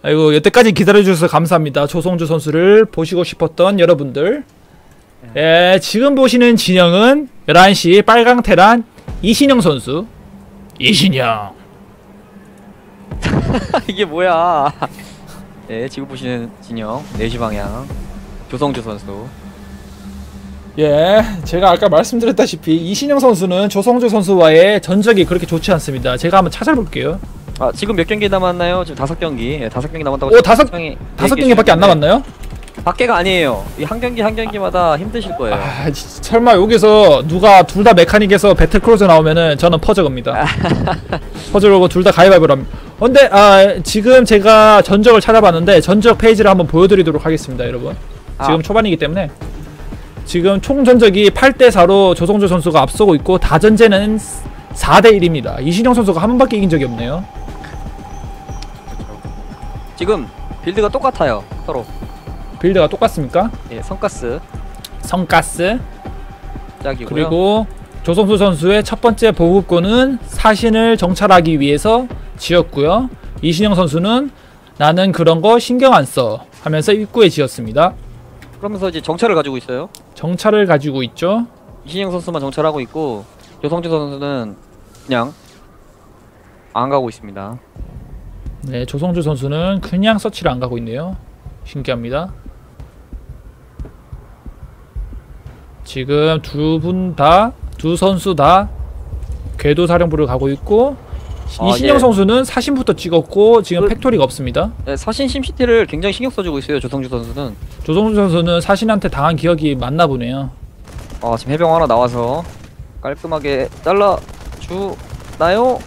아이고 여태까지 기다려주셔서 감사합니다. 조성주 선수를 보시고 싶었던 여러분들. 예, 지금 보시는 진영은 11시 빨강 테란 이신영 선수. 이신영. 이게 뭐야? 네, 지금 보시는 진영 4시 방향 조성주 선수. 예, 제가 아까 말씀드렸다시피 이신영 선수는 조성주 선수와의 전적이 그렇게 좋지 않습니다. 제가 한번 찾아볼게요. 아, 지금 몇 경기 남았나요? 지금 5경기. 예, 5경기 남았다고. 오, 다섯 경기밖에 안 남았나요? 밖에가 아니에요. 이 한 경기 한 경기마다 힘드실 거예요. 아, 설마 여기서 누가 둘 다 메카닉에서 배틀크루즈 나오면은 저는 퍼져갑니다. 퍼져오고 둘 다 가위바위보로 합니다. 근데 지금 제가 전적을 찾아봤는데 전적 페이지를 한번 보여드리도록 하겠습니다, 여러분. 지금 초반이기 때문에 지금 총 전적이 8대4로 조성주 선수가 앞서고 있고 다전제는 4대1입니다. 이신영 선수가 한 번밖에 이긴 적이 없네요. 지금 빌드가 똑같아요, 서로. 빌드가 똑같습니까? 예, 성가스 짝이고요. 그리고 조성수 선수의 첫 번째 보급고는 사신을 정찰하기 위해서 지었고요. 이신영 선수는 나는 그런 거 신경 안 써 하면서 입구에 지었습니다. 그러면서 이제 정찰을 가지고 있어요. 정찰을 가지고 있죠. 이신영 선수만 정찰하고 있고 조성주 선수는 그냥 안 가고 있습니다. 네, 조성주 선수는 그냥 서치를 안 가고 있네요. 신기합니다. 지금 두 선수 다 궤도사령부를 가고 있고 이신영 선수는 사신부터 찍었고 지금 팩토리가 없습니다. 네, 사신 심시티를 굉장히 신경 써주고 있어요. 조성주 선수는. 조성주 선수는 사신한테 당한 기억이 많나 보네요. 지금 해병 하나 나와서 깔끔하게 잘라주나요?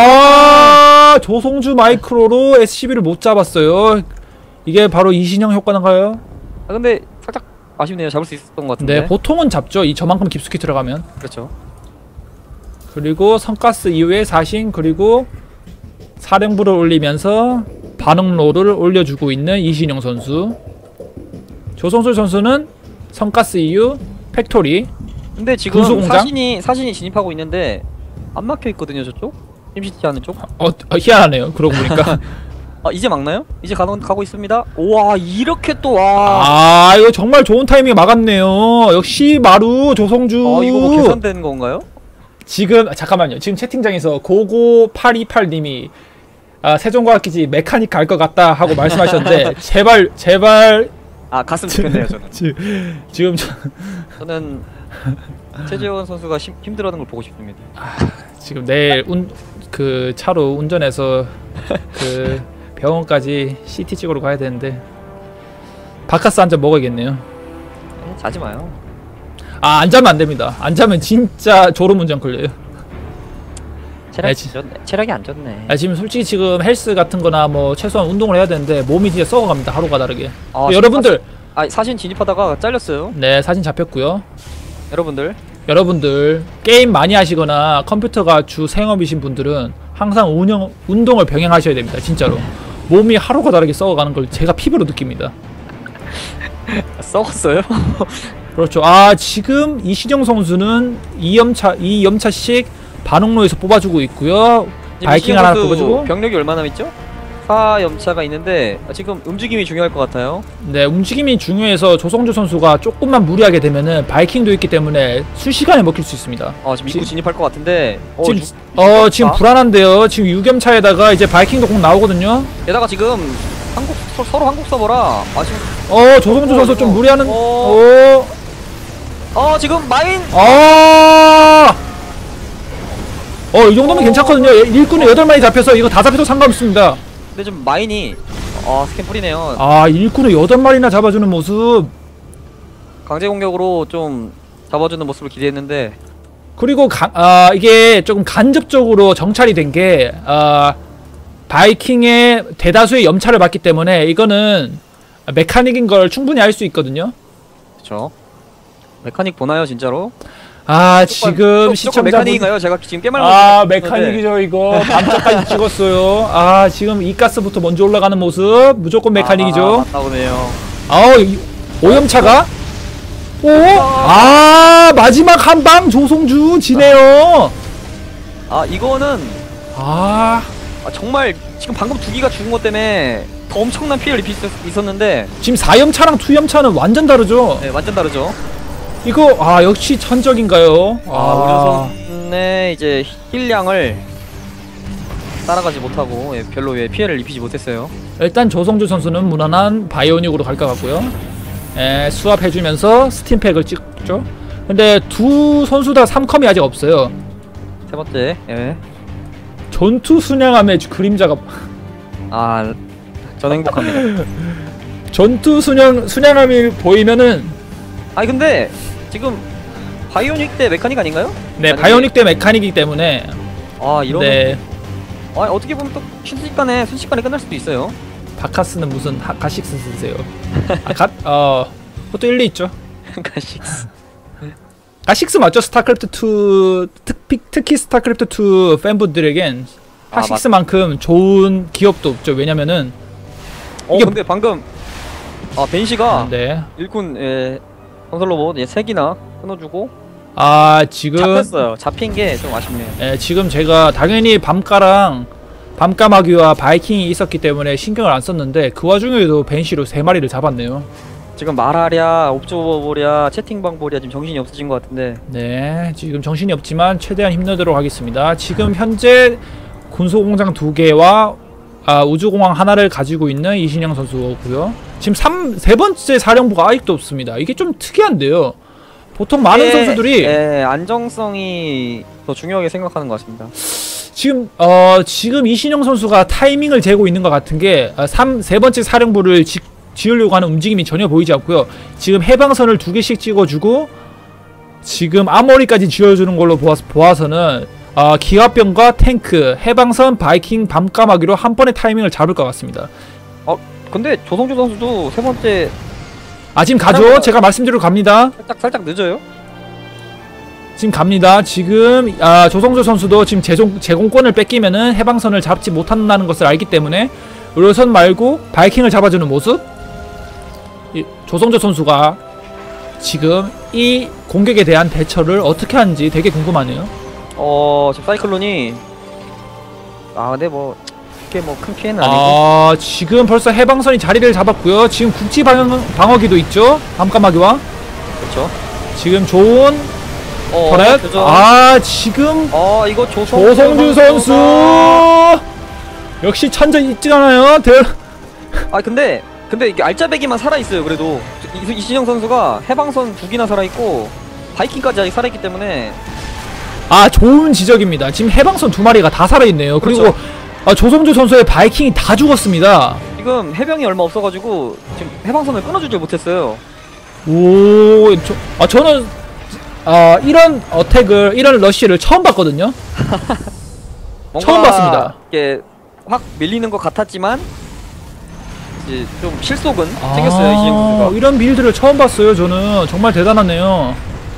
조성주 마이크로로 SCB를 못 잡았어요. 이게 바로 이신영 효과인가요? 근데 살짝 아쉽네요. 잡을 수 있었던 것 같은데. 네, 보통은 잡죠. 저만큼 깊숙이 들어가면. 그렇죠. 그리고 성가스 이후에 사신 그리고 사령부를 올리면서 반응로를 올려주고 있는 이신영 선수. 조성주 선수는 성가스 이후 팩토리. 근데 지금 군수공장? 사신이 진입하고 있는데 안 막혀 있거든요, 저쪽. 심시티 하는 쪽. 희한하네요. 그러고 보니까. 이제 막나요? 이제 가고 있습니다. 우와, 이렇게 또 와. 이거 정말 좋은 타이밍에 막았네요. 역시 마루 조성주. 이거 뭐 계산된 건가요? 지금 잠깐만요. 지금 채팅장에서 고고828님이 세종과학기지 메카닉 갈 것 같다 하고 말씀하셨는데 제발 갔으면 좋겠네요. 저는 지금 저는 최재원 선수가 힘들어하는 걸 보고 싶습니다. 지금 내일 그 차로 운전해서 그 병원까지 CT 찍으러 가야 되는데 바카스 한 잔 먹어야겠네요. 자지 마요. 안 자면 안 됩니다. 안 자면 진짜 졸음운전 걸려요. 체력이 안 좋네. 지금 솔직히 지금 헬스 같은 거나 뭐 최소한 운동을 해야 되는데 몸이 진짜 썩어갑니다. 하루가 다르게. 여러분들 사신 진입하다가 잘렸어요. 네, 사진 잡혔고요. 여러분들 게임 많이 하시거나 컴퓨터가 주 생업이신 분들은 항상 운동을 병행하셔야 됩니다. 진짜로 몸이 하루가 다르게 썩어가는 걸 제가 피부로 느낍니다. 썩었어요? 그렇죠. 지금 이신영 선수는 2염차씩 반응로에서 뽑아주고 있고요. 바이킹 하나 뽑아주고. 병력이 얼마나 남았죠? 4염차가 있는데 지금 움직임이 중요할 것 같아요. 네, 움직임이 중요해서 조성주 선수가 조금만 무리하게 되면은 바이킹도 있기 때문에 순식간에 먹힐 수 있습니다. 지금 입구 진입할 것 같은데 지금 불안한데요. 지금 6염차에다가 이제 바이킹도 꼭 나오거든요. 게다가 지금 서로 한국 서버라 지금 조성주 선수 좀 무리하는. 지금 마인. 이 정도면 괜찮거든요. 일꾼이 8마리 잡혀서 이거 다 잡혀도 상관없습니다. 근데 좀 마인이 스캔 뿌리네요. 일꾼을 8마리나 잡아주는 모습. 강제 공격으로 좀 잡아주는 모습을 기대했는데. 그리고 이게 조금 간접적으로 정찰이 된 게 바이킹의 대다수의 염차를 받기 때문에 이거는 메카닉인 걸 충분히 알 수 있거든요. 그렇죠. 메카닉 보나요, 진짜로? 지금 시청자분 메카닉인가요? 제가 지금 깨말 메카닉이죠. 이거 감자까지 찍었어요. 지금 이가스부터 먼저 올라가는 모습 무조건 메카닉이죠. 나오네요. 5염차가 마지막 한방 조성주 지네요. 이거는 정말 지금 방금 두 기가 죽은 것 때문에 더 엄청난 피해를 입힐 수 있었는데 지금 4염차랑 2염차는 완전 다르죠? 네, 완전 다르죠. 이거 역시 천적인가요? 우리 선수의 이제 힐량을 따라가지 못하고 별로 피해를 입히지 못했어요. 일단 조성주 선수는 무난한 바이오닉으로 갈 것 같고요. 수압해주면서 스팀팩을 찍죠. 근데 두 선수 다 3컴이 아직 없어요. 세 번째, 전투 순양함의 그림자가 저는 행복합니다. 전투 순양함이 보이면은 아니 근데 지금 바이오닉 대 메카닉 아닌가요? 네, 바이오닉 대 메카닉이기 때문에 이런 네. 어떻게 보면 또 순식간에 끝날 수도 있어요. 바카스는 무슨 가식스 쓰세요? 그것도 일리 있죠. 가식스. 가식스 맞죠? 스타크래프트 2 특히 스타크래프트 2 팬분들에겐 가식스만큼 좋은 기업도 없죠. 왜냐면은 이게 근데 방금 벤시가 네. 일꾼 건설 로봇 3기나 끊어주고 지금 잡혔어요. 잡힌 게 좀 아쉽네요. 지금 제가 당연히 밤까마귀와 바이킹이 있었기 때문에 신경을 안 썼는데 그 와중에도 벤시로 3마리를 잡았네요. 지금 말하랴, 옵저버랴, 채팅방 보랴 지금 정신이 없어진 것 같은데. 네, 지금 정신이 없지만 최대한 힘내도록 하겠습니다. 지금 현재 군소공장 2개와 우주공항 하나를 가지고 있는 이신영 선수고요. 지금 세 번째 사령부가 아직도 없습니다. 이게 좀 특이한데요. 보통 많은 선수들이 안정성이 더 중요하게 생각하는 것 같습니다. 지금 이신영 선수가 타이밍을 재고 있는 것 같은 게 세 번째 사령부를 지으려고 하는 움직임이 전혀 보이지 않고요. 지금 해방선을 2개씩 찍어주고 지금 아머리까지 지어주는 걸로 보아서는 기갑병과 탱크, 해방선, 바이킹, 밤까마귀로 한 번에 타이밍을 잡을 것 같습니다. 근데 조성주 선수도 세 번째 지금 가죠? 제가 말씀드리러 갑니다. 살짝 늦어요? 지금 갑니다. 지금 조성주 선수도 지금 제공권을 뺏기면은 해방선을 잡지 못한다는 것을 알기 때문에 의료선 말고 바이킹을 잡아주는 모습. 조성주 선수가 지금 이 공격에 대한 대처를 어떻게 하는지 되게 궁금하네요. 지금 사이클론이 근데 그렇게 큰 피해는 아니고. 지금 벌써 해방선이 자리를 잡았고요. 지금 국지 방어기도 있죠. 밤까마귀와. 그렇죠. 지금 좋은 터렛. 지금 이거 조성주 선수 역시 천재 있잖아요. 근데 이게 알짜배기만 살아있어요. 그래도 이신영 선수가 해방선 2기나 살아있고 바이킹까지 아직 살아있기 때문에 좋은 지적입니다. 지금 해방선 2마리가 다 살아있네요. 그렇죠. 그리고 조성주 선수의 바이킹이 다 죽었습니다. 지금 해병이 얼마 없어가지고 지금 해방선을 끊어주질 못했어요. 저는 이런 어택을, 이런 러쉬를 처음 봤거든요. 처음 봤습니다. 이게 확 밀리는 것 같았지만 이제 좀 실속은 챙겼어요. 이신영 선수가. 이런 빌드를 처음 봤어요. 저는 정말 대단하네요.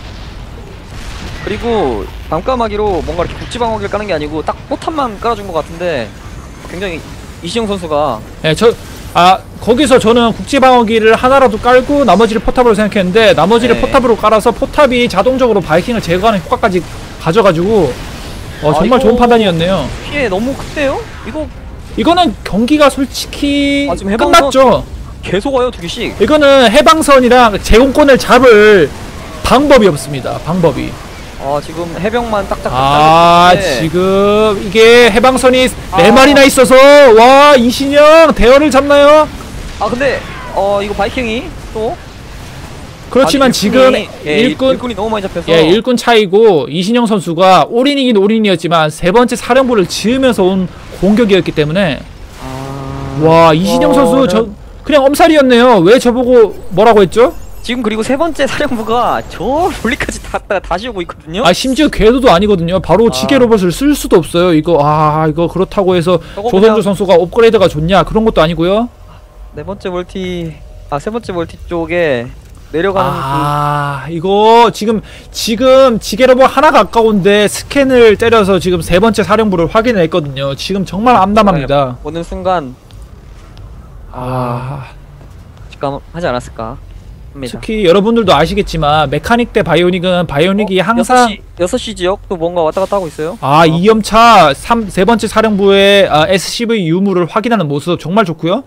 그리고 밤까마귀로 뭔가 이렇게 국지방어기를 까는 게 아니고 딱 포탑만 깔아준 것 같은데 굉장히 이신영 선수가 거기서 저는 국지방어기를 하나라도 깔고 나머지를 포탑으로 생각했는데 나머지를 포탑으로 깔아서 포탑이 자동적으로 바이킹을 제거하는 효과까지 가져가지고 정말 좋은 판단이었네요. 피해 너무 큰데요? 이거는 경기가 솔직히 지금 끝났죠. 계속 와요 2개씩. 이거는 해방선이랑 제공권을 잡을 방법이 없습니다. 방법이. 지금 해병만 딱딱. 지금 이게 해방선이 4마리나 있어서 이신영 대열을 잡나요? 근데 이거 바이킹이 또 그렇지만 지금 일꾼이 너무 많이 잡혀서 일꾼 차이고 이신영 선수가 올인이긴 올인이었지만 세 번째 사령부를 지으면서 온 공격이었기 때문에 이신영 선수 그냥 엄살이었네요. 왜 저보고 뭐라고 했죠? 지금 그리고 세 번째 사령부가 저 멀리까지 다시 오고 있거든요. 심지어 궤도도 아니거든요. 바로 지게 로봇을 쓸 수도 없어요. 이거 그렇다고 해서 조성주 선수가 업그레이드가 좋냐 그런 것도 아니고요. 세 번째 멀티 쪽에 내려가는 이거 지금 지게 로봇 하나 가까운데 스캔을 때려서 지금 세 번째 사령부를 확인했거든요. 지금 정말 암담합니다. 보는 순간 직감하지 않았을까. 합니다. 특히 여러분들도 아시겠지만 메카닉 대 바이오닉은 바이오닉이 항상 6시 지역도 뭔가 왔다 갔다 하고 있어요. 2염차 세 번째 사령부의 SCV 유무를 확인하는 모습 정말 좋고요.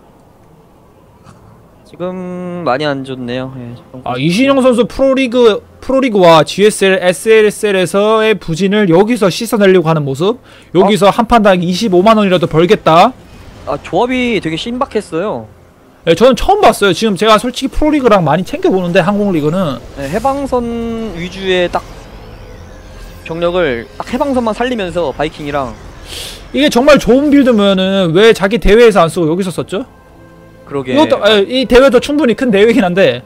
지금 많이 안 좋네요. 예, 이신영 선수 프로리그와 GSL, SLSL에서의 부진을 여기서 씻어내려고 하는 모습. 여기서 한 판당 25만 원이라도 벌겠다. 조합이 되게 신박했어요. 네, 저는 처음 봤어요. 지금 제가 솔직히 프로리그랑 많이 챙겨보는데 항공리그는 네, 해방선 위주의 딱 병력을 딱 해방선만 살리면서 바이킹이랑 이게 정말 좋은 빌드면은 왜 자기 대회에서 안 쓰고 여기서 썼죠? 그러게. 이것도 이 대회도 충분히 큰 대회긴 한데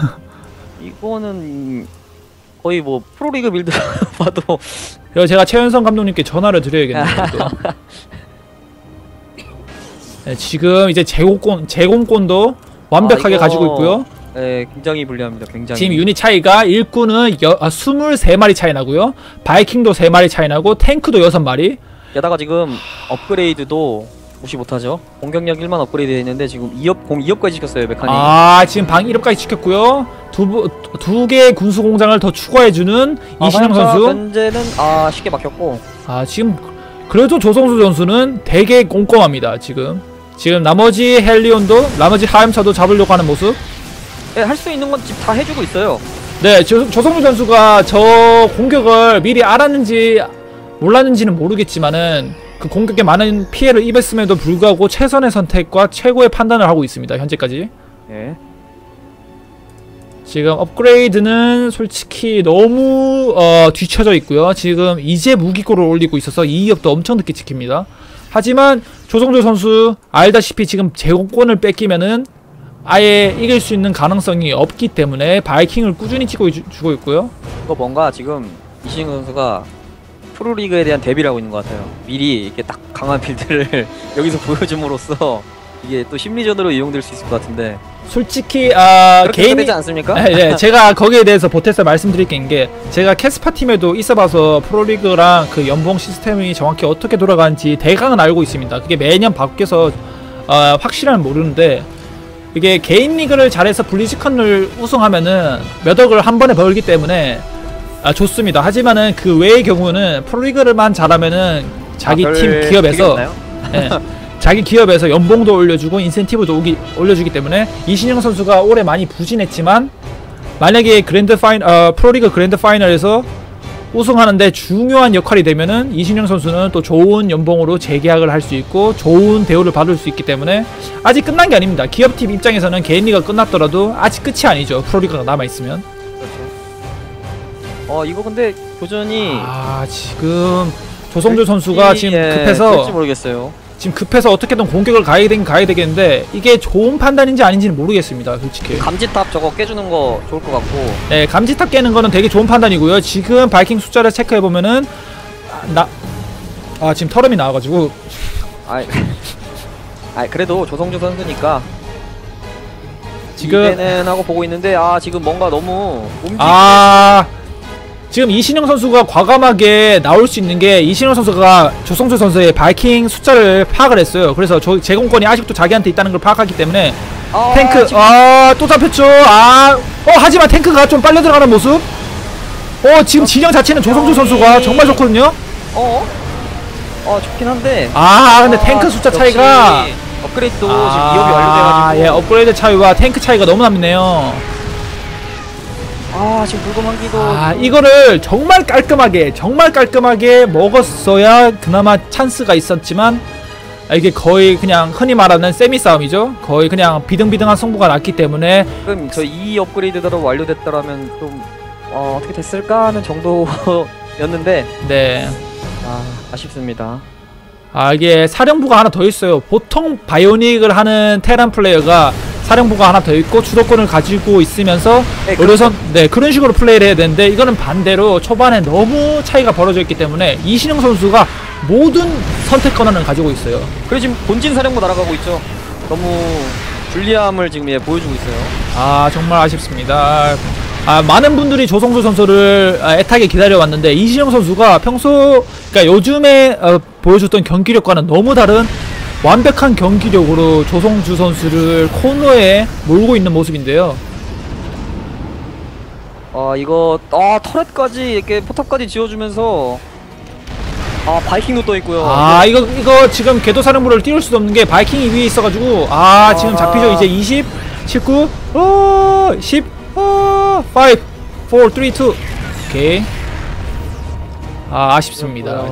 이거는 거의 뭐 프로리그 빌드 봐도 제가 최현성 감독님께 전화를 드려야겠네요. 네, 지금 이제 제공권도 완벽하게 이거, 가지고 있고요. 네, 굉장히 불리합니다. 굉장히. 지금 유닛 차이가 일꾼은 23마리 차이 나고요. 바이킹도 3마리 차이 나고 탱크도 6마리. 게다가 지금 업그레이드도 무시 못하죠. 공격력 1만 업그레이드 했는데 지금 2업까지 시켰어요. 메카닉. 지금 방 1업까지 시켰고요. 두 개의 군수 공장을 더 추가해주는 이신영 선수. 현재는 쉽게 막혔고. 지금 그래도 조성수 선수는 되게 꼼꼼합니다. 지금 나머지 헬리온도 나머지 하염차도 잡으려고 하는 모습. 네, 할 수 있는 건 지금 다 해주고 있어요. 네, 조성주 선수가 저 공격을 미리 알았는지 몰랐는지는 모르겠지만은 그 공격에 많은 피해를 입었음에도 불구하고 최선의 선택과 최고의 판단을 하고 있습니다. 현재까지. 네. 지금 업그레이드는 솔직히 너무 뒤쳐져 있고요. 지금 이제 무기고를 올리고 있어서 2업도 엄청 늦게 찍힙니다. 하지만 조성조 선수 알다시피 지금 제공권을 뺏기면은 아예 이길 수 있는 가능성이 없기 때문에 바이킹을 꾸준히 주고 있고요. 이거 뭔가 지금 이신영 선수가 프로리그에 대한 대비를 하고 있는 것 같아요. 미리 이렇게 딱 강한 빌드를 여기서 보여줌으로써 이게 또 심리전으로 이용될 수 있을 것 같은데. 솔직히 개인이 되지 않습니까? 네, 제가 거기에 대해서 보태서 말씀드릴 게 제가 캐스파 팀에도 있어봐서 프로리그랑 그 연봉 시스템이 정확히 어떻게 돌아가는지 대강은 알고 있습니다. 그게 매년 바뀌어서 확실한 모르는데 이게 개인 리그를 잘해서 블리즈컨을 우승하면은 몇 억을 한 번에 벌기 때문에 좋습니다. 하지만은 그 외의 경우는 프로리그를만 잘하면은 자기 팀 기업에서 자기 기업에서 연봉도 올려주고 인센티브도 올려주기 때문에 이신영 선수가 올해 많이 부진했지만 만약에 프로리그 그랜드 파이널에서 우승하는데 중요한 역할이 되면은 이신영 선수는 또 좋은 연봉으로 재계약을 할 수 있고 좋은 대우를 받을 수 있기 때문에 아직 끝난 게 아닙니다. 기업팀 입장에서는 개인 리그가 끝났더라도 아직 끝이 아니죠. 프로리그가 남아있으면. 그렇죠. 이거 근데 교전이 지금 조성주 선수가 지금 급해서 모르겠어요. 지금 급해서 어떻게든 공격을 가야 되겠는데 이게 좋은 판단인지 아닌지는 모르겠습니다. 솔직히 감지탑 저거 깨주는 거 좋을 것 같고. 네, 감지탑 깨는 거는 되게 좋은 판단이고요. 지금 바이킹 숫자를 체크해보면은 지금 털음이 나와가지고 그래도 조성주 선수니까 지금 이제는 하고 보고 있는데 지금 뭔가 너무 지금 이신영 선수가 과감하게 나올 수 있는 게 이신영 선수가 조성주 선수의 바이킹 숫자를 파악을 했어요. 그래서 제공권이 아직도 자기한테 있다는 걸 파악하기 때문에 탱크 또 잡혔죠. 하지만 탱크가 좀 빨려 들어가는 모습. 지금 진영 자체는 조성주 선수가 정말 좋거든요. 좋긴 한데 근데 탱크 숫자 차이가 업그레이드도 지금 2업이 완료돼가지고 업그레이드 차이와 탱크 차이가 너무 남네요. 지금 불금 한기도 이거를 정말 깔끔하게 먹었어야 그나마 찬스가 있었지만 이게 거의 그냥 흔히 말하는 세미 싸움이죠. 거의 그냥 비등비등한 승부가 났기 때문에 지금 저 2 업그레이드대로 완료됐더라면 좀 어떻게 됐을까 하는 정도였는데 네. 아쉽습니다. 이게 사령부가 하나 더 있어요. 보통 바이오닉을 하는 테란 플레이어가 사령부가 하나 더 있고 주도권을 가지고 있으면서 의료선 그런 식으로 플레이를 해야 되는데 이거는 반대로 초반에 너무 차이가 벌어져 있기 때문에 이신영 선수가 모든 선택 권한을 가지고 있어요. 그리고 지금 본진 사령부 날아가고 있죠. 너무 불리함을 지금 보여주고 있어요. 정말 아쉽습니다. 많은 분들이 조성주 선수를 애타게 기다려왔는데 이신영 선수가 그러니까 요즘에 보여줬던 경기력과는 너무 다른 완벽한 경기력으로 조성주 선수를 코너에 몰고 있는 모습인데요. 이거 터렛까지 이렇게 포탑까지 지어주면서 바이킹도 떠 있고요. 이거 지금 궤도사령부를 띄울 수도 없는 게 바이킹이 위에 있어가지고 지금 잡히죠. 이제 20, 19, 10, 5, 4, 3, 2. 오케이. 아쉽습니다.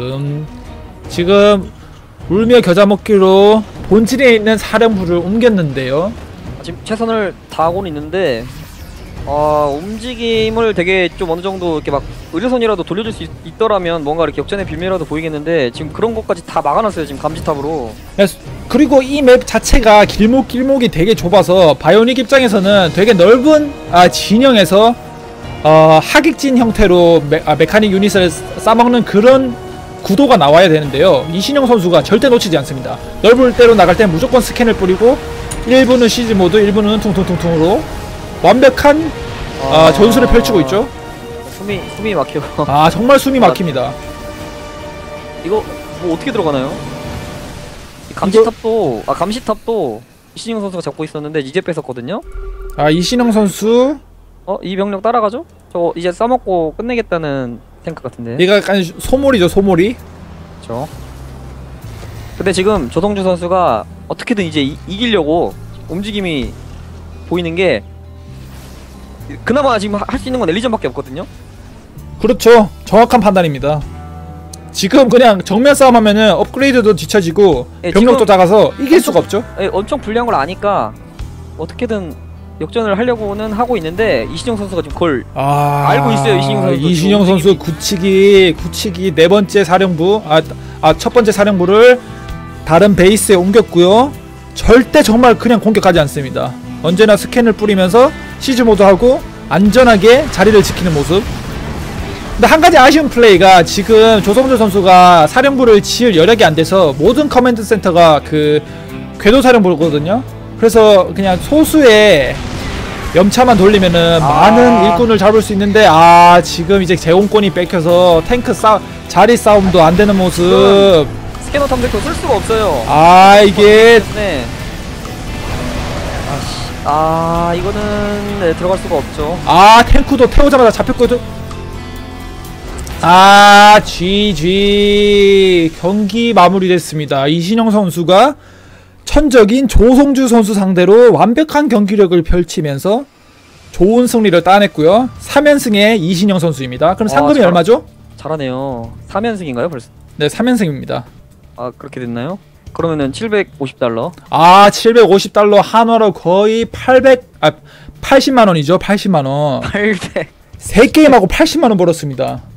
지금 울며 겨자 먹기로 본진에 있는 사령부를 옮겼는데요. 지금 최선을 다하고는 있는데 움직임을 되게 좀 어느 정도 이렇게 막 의료선이라도 돌려줄 수 있더라면 뭔가 이렇게 역전의 빌미라도 보이겠는데 지금 그런 것까지 다 막아놨어요. 지금 감지탑으로. 그리고 이 맵 자체가 길목이 되게 좁아서 바이오닉 입장에서는 되게 넓은 진영에서 하객진 형태로 메카닉 유닛을 싸먹는 그런 구도가 나와야 되는데요. 이신영 선수가 절대 놓치지 않습니다. 넓을 대로 나갈 땐 무조건 스캔을 뿌리고 1부는 시즈 모드, 1부는 퉁퉁퉁퉁으로 완벽한 전술을 펼치고 있죠. 숨이 막혀. 정말 숨이 막힙니다. 이거 뭐 어떻게 들어가나요? 감시탑도 이신영 선수가 잡고 있었는데 이제 뺏었거든요. 이신영 선수 이 병력 따라가죠? 저거 이제 싸먹고 끝내겠다는 탱크 같은데. 얘가 약간 소몰이죠, 소몰이. 그렇죠. 근데 지금 조성주 선수가 어떻게든 이제 이기려고 움직임이 보이는 게 그나마 지금 할 수 있는 건 엘리전밖에 없거든요. 그렇죠. 정확한 판단입니다. 지금 그냥 정면 싸움 하면은 업그레이드도 뒤처지고 병력도 작아서 이길 수가 없죠. 엄청 불리한 걸 아니까 어떻게든 역전을 하려고는 하고 있는데 이신영 선수가 지금 그걸 알고 있어요. 이신영 선수 굳히기 네 번째 사령부 첫 번째 사령부를 다른 베이스에 옮겼고요. 절대 정말 그냥 공격하지 않습니다. 언제나 스캔을 뿌리면서 시즈 모드 하고 안전하게 자리를 지키는 모습. 근데 한 가지 아쉬운 플레이가 지금 조성주 선수가 사령부를 지을 여력이 안 돼서 모든 커맨드 센터가 그 궤도 사령부거든요. 그래서 그냥 소수의 염차만 돌리면은 많은 일꾼을 잡을 수 있는데 지금 이제 제공권이 뺏겨서 탱크 자리 싸움도 안 되는 모습. 스캐너 탐색도 쓸 수가 없어요. 이게 이거는 들어갈 수가 없죠. 탱크도 태우자마자 잡혔거든. GG. 경기 마무리됐습니다. 이신영 선수가 천적인 조성주 선수 상대로 완벽한 경기력을 펼치면서 좋은 승리를 따냈고요. 3연승의 이신영 선수입니다. 그럼 상금이 얼마죠? 잘하네요. 3연승인가요 벌써? 네, 3연승입니다. 그렇게 됐나요? 그러면은 750달러. 750달러 한화로 거의 80만원이죠. 80만원. 800. 3게임하고 80만원 벌었습니다.